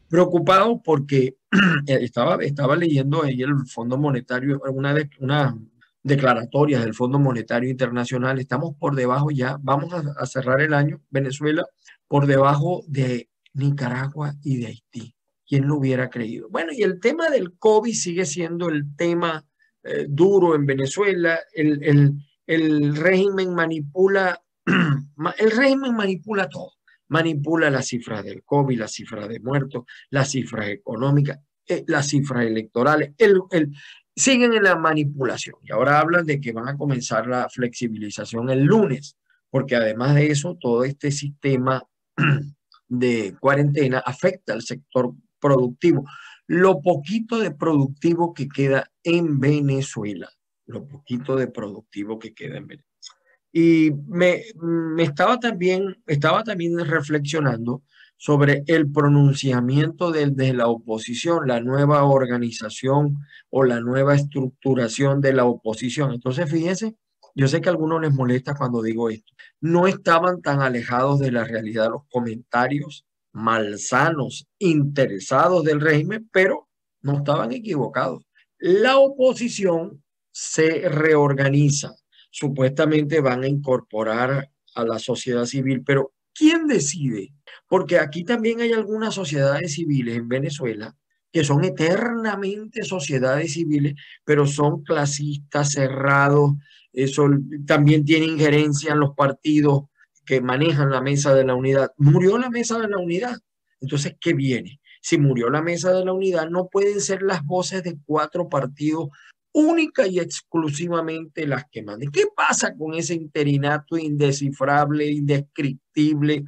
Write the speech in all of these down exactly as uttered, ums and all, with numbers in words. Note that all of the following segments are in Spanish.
Preocupado porque estaba, estaba leyendo ahí el Fondo Monetario, una, de, una declaratoria del Fondo Monetario Internacional. Estamos por debajo ya, vamos a, a cerrar el año, Venezuela, por debajo de Nicaragua y de Haití. ¿Quién lo hubiera creído? Bueno, y el tema del COVID sigue siendo el tema eh, duro en Venezuela. El, el, el régimen manipula, el régimen manipula todo. Manipula las cifras del COVID, las cifras de muertos, las cifras económicas, eh, las cifras electorales. El, el, siguen en la manipulación. Y ahora hablan de que van a comenzar la flexibilización el lunes, porque además de eso, todo este sistema de cuarentena afecta al sector productivo. Lo poquito de productivo que queda en Venezuela, lo poquito de productivo que queda en Venezuela. Y me, me estaba también, estaba también reflexionando sobre el pronunciamiento de, de la oposición, la nueva organización o la nueva estructuración de la oposición. Entonces, fíjense, yo sé que a algunos les molesta cuando digo esto. No estaban tan alejados de la realidad los comentarios malsanos, interesados del régimen, pero no estaban equivocados. La oposición se reorganiza, supuestamente van a incorporar a la sociedad civil, pero ¿quién decide? Porque aquí también hay algunas sociedades civiles en Venezuela que son eternamente sociedades civiles, pero son clasistas, cerrados, eso también tiene injerencia en los partidos que manejan la mesa de la unidad. Murió la mesa de la unidad. Entonces, ¿qué viene? Si murió la mesa de la unidad, no pueden ser las voces de cuatro partidos única y exclusivamente las que manden. ¿Qué pasa con ese interinato indescifrable, indescriptible,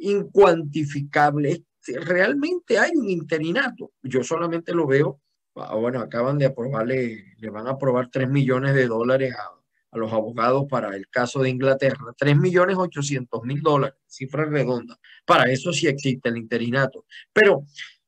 incuantificable? Realmente hay un interinato. Yo solamente lo veo, bueno, acaban de aprobarle, le van a aprobar tres millones de dólares a, a los abogados para el caso de Inglaterra, tres millones ochocientos mil dólares, cifra redonda. Para eso sí existe el interinato. Pero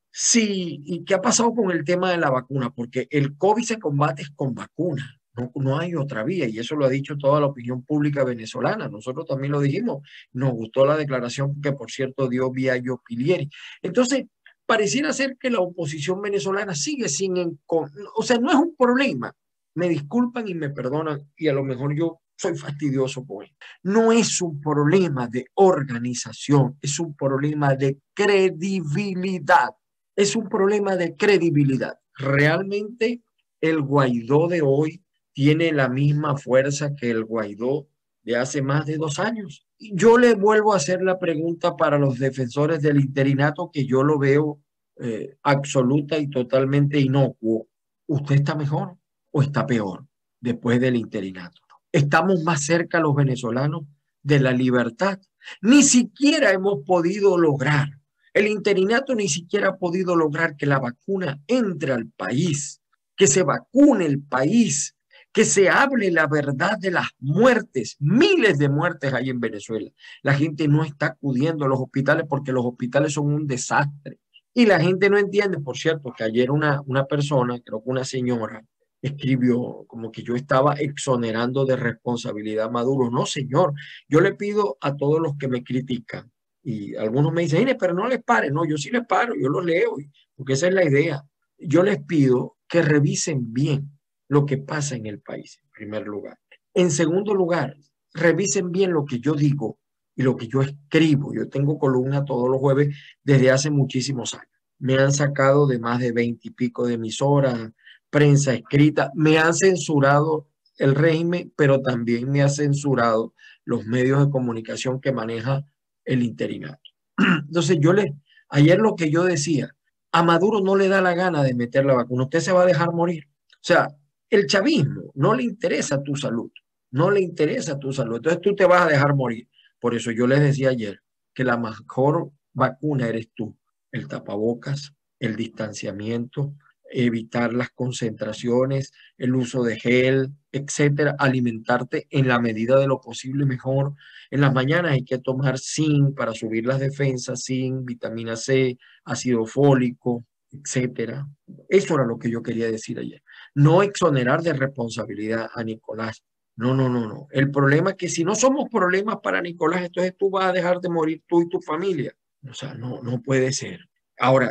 sí, ¿y qué ha pasado con el tema de la vacuna? Porque el COVID se combate con vacuna, no, no hay otra vía, y eso lo ha dicho toda la opinión pública venezolana. Nosotros también lo dijimos, nos gustó la declaración que, por cierto, dio Biagio Pilieri. Entonces, pareciera ser que la oposición venezolana sigue sin, o sea, no es un problema. Me disculpan y me perdonan, y a lo mejor yo soy fastidioso con él. No es un problema de organización, es un problema de credibilidad. Es un problema de credibilidad. Realmente el Guaidó de hoy tiene la misma fuerza que el Guaidó de hace más de dos años. Yo le vuelvo a hacer la pregunta para los defensores del interinato, que yo lo veo eh, absoluta y totalmente inocuo. ¿Usted está mejor o está peor después del interinato? ¿Estamos más cerca los venezolanos de la libertad? Ni siquiera hemos podido lograr, el interinato ni siquiera ha podido lograr que la vacuna entre al país, que se vacune el país, que se hable la verdad de las muertes. Miles de muertes hay en Venezuela. La gente no está acudiendo a los hospitales porque los hospitales son un desastre. Y la gente no entiende, por cierto, que ayer una, una persona, creo que una señora, escribió como que yo estaba exonerando de responsabilidad a Maduro. No, señor, yo le pido a todos los que me critican, y algunos me dicen, pero no les pare. No, yo sí les paro, yo los leo, porque esa es la idea. Yo les pido que revisen bien lo que pasa en el país, en primer lugar. En segundo lugar, revisen bien lo que yo digo y lo que yo escribo. Yo tengo columna todos los jueves desde hace muchísimos años. Me han sacado de más de veinte y pico de emisoras, prensa escrita, me han censurado el régimen, pero también me ha censurado los medios de comunicación que maneja el interinato. Entonces yo le, ayer lo que yo decía, a Maduro no le da la gana de meter la vacuna, usted se va a dejar morir. O sea, el chavismo no le interesa tu salud, no le interesa tu salud, entonces tú te vas a dejar morir. Por eso yo les decía ayer que la mejor vacuna eres tú, el tapabocas, el distanciamiento, evitar las concentraciones, el uso de gel, etcétera, alimentarte en la medida de lo posible mejor. En las mañanas hay que tomar zinc para subir las defensas, zinc, vitamina C, ácido fólico, etcétera. Eso era lo que yo quería decir ayer. No exonerar de responsabilidad a Nicolás. No, no, no, no. El problema es que si no somos problemas para Nicolás, entonces tú vas a dejar de morir tú y tu familia. O sea, no, no puede ser. Ahora,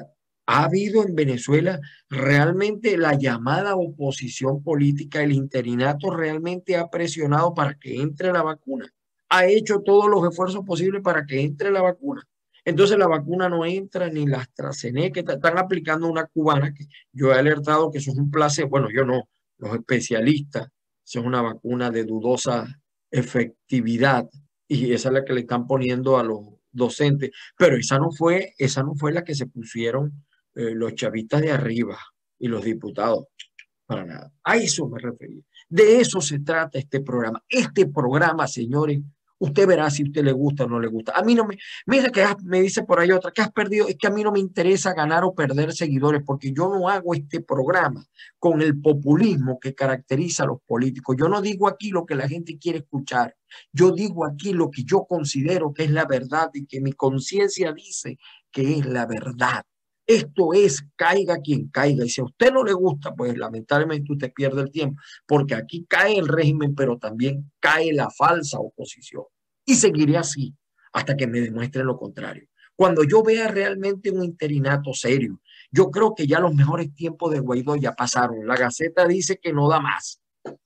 Ha habido en Venezuela realmente la llamada oposición política, el interinato realmente ha presionado para que entre la vacuna, ha hecho todos los esfuerzos posibles para que entre la vacuna. Entonces la vacuna no entra ni la AstraZeneca, están aplicando una cubana que yo he alertado que eso es un placebo, bueno, yo no, los especialistas, eso es una vacuna de dudosa efectividad y esa es la que le están poniendo a los docentes, pero esa no fue, esa no fue la que se pusieron eh, los chavistas de arriba y los diputados, para nada. A eso me refería. De eso se trata este programa. Este programa, señores, usted verá si a usted le gusta o no le gusta. A mí no me, mira que me dice por ahí otra, que has perdido, es que a mí no me interesa ganar o perder seguidores, porque yo no hago este programa con el populismo que caracteriza a los políticos. Yo no digo aquí lo que la gente quiere escuchar. Yo digo aquí lo que yo considero que es la verdad y que mi conciencia dice que es la verdad. Esto es caiga quien caiga. Y si a usted no le gusta, pues lamentablemente usted pierde el tiempo, porque aquí cae el régimen, pero también cae la falsa oposición. Y seguiré así hasta que me demuestren lo contrario. Cuando yo vea realmente un interinato serio, yo creo que ya los mejores tiempos de Guaidó ya pasaron. La Gaceta dice que no da más.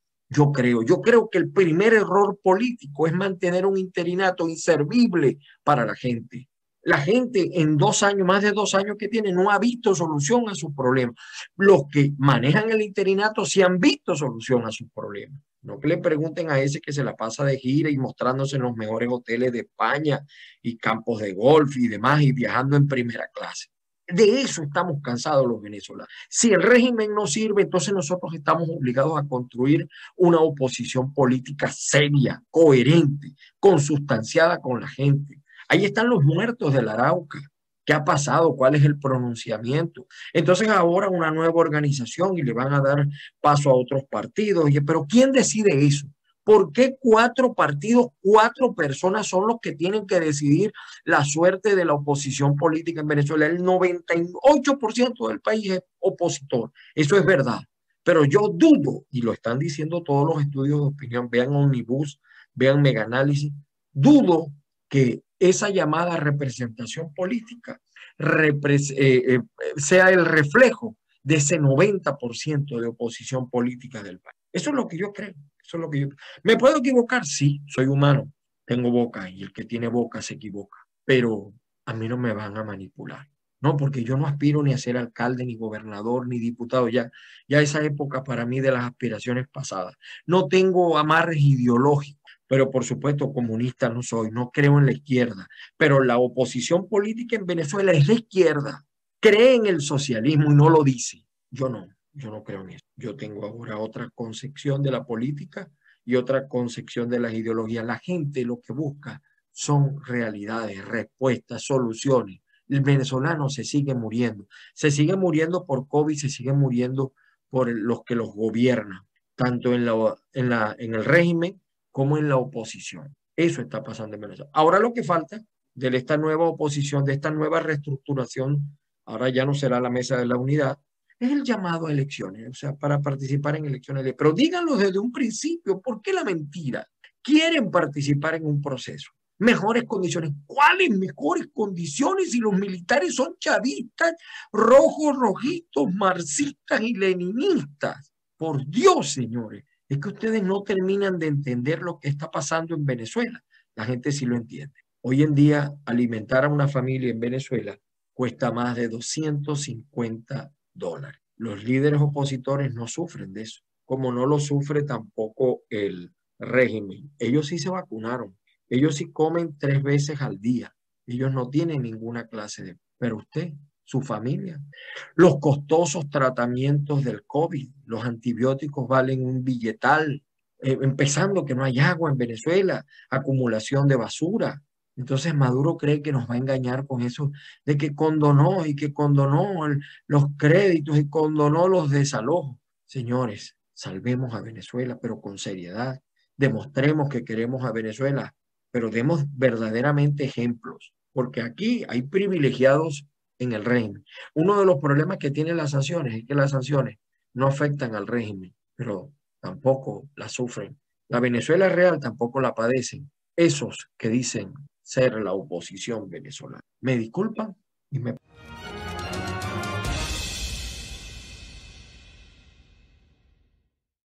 Yo creo, yo creo que el primer error político es mantener un interinato inservible para la gente. La gente en dos años, más de dos años que tiene, no ha visto solución a sus problemas. Los que manejan el interinato sí han visto solución a sus problemas. No que le pregunten a ese que se la pasa de gira y mostrándose en los mejores hoteles de España y campos de golf y demás y viajando en primera clase. De eso estamos cansados los venezolanos. Si el régimen no sirve, entonces nosotros estamos obligados a construir una oposición política seria, coherente, consustanciada con la gente. Ahí están los muertos del Arauca. ¿Qué ha pasado? ¿Cuál es el pronunciamiento? Entonces ahora una nueva organización y le van a dar paso a otros partidos. Pero ¿quién decide eso? ¿Por qué cuatro partidos, cuatro personas son los que tienen que decidir la suerte de la oposición política en Venezuela? El noventa y ocho por ciento del país es opositor. Eso es verdad. Pero yo dudo, y lo están diciendo todos los estudios de opinión, vean Omnibus, vean Megaanálisis, dudo que esa llamada representación política repres eh, eh, sea el reflejo de ese noventa por ciento de oposición política del país. Eso es lo que yo creo. Eso es lo que yo... ¿Me puedo equivocar? Sí, soy humano, tengo boca y el que tiene boca se equivoca, pero a mí no me van a manipular. No, porque yo no aspiro ni a ser alcalde, ni gobernador, ni diputado. Ya, ya esa época para mí de las aspiraciones pasadas. No tengo amarres ideológicos, pero por supuesto comunista no soy, no creo en la izquierda. Pero la oposición política en Venezuela es la izquierda. Cree en el socialismo y no lo dice. Yo no, yo no creo en eso. Yo tengo ahora otra concepción de la política y otra concepción de las ideologías. La gente lo que busca son realidades, respuestas, soluciones. El venezolano se sigue muriendo. Se sigue muriendo por COVID, se sigue muriendo por los que los gobiernan, tanto en, la, en, la, en el régimen como en la oposición. Eso está pasando en Venezuela. Ahora lo que falta de esta nueva oposición, de esta nueva reestructuración, ahora ya no será la mesa de la unidad, es el llamado a elecciones, o sea, para participar en elecciones. Pero díganlo desde un principio, ¿por qué la mentira? Quieren participar en un proceso. Mejores condiciones. ¿Cuáles mejores condiciones si los militares son chavistas, rojos, rojitos, marxistas y leninistas? Por Dios, señores, es que ustedes no terminan de entender lo que está pasando en Venezuela. La gente sí lo entiende. Hoy en día, alimentar a una familia en Venezuela cuesta más de doscientos cincuenta dólares. Los líderes opositores no sufren de eso, como no lo sufre tampoco el régimen. Ellos sí se vacunaron. Ellos sí comen tres veces al día. Ellos no tienen ninguna clase de... Pero usted, su familia, los costosos tratamientos del COVID, los antibióticos valen un billetal, eh, empezando que no hay agua en Venezuela, acumulación de basura. Entonces Maduro cree que nos va a engañar con eso de que condonó y que condonó el, los créditos y condonó los desalojos. Señores, salvemos a Venezuela, pero con seriedad. Demostremos que queremos a Venezuela, pero demos verdaderamente ejemplos, porque aquí hay privilegiados en el régimen. Uno de los problemas que tienen las sanciones es que las sanciones no afectan al régimen, pero tampoco la sufren. La Venezuela real tampoco la padecen. Esos que dicen ser la oposición venezolana. Me disculpan y me...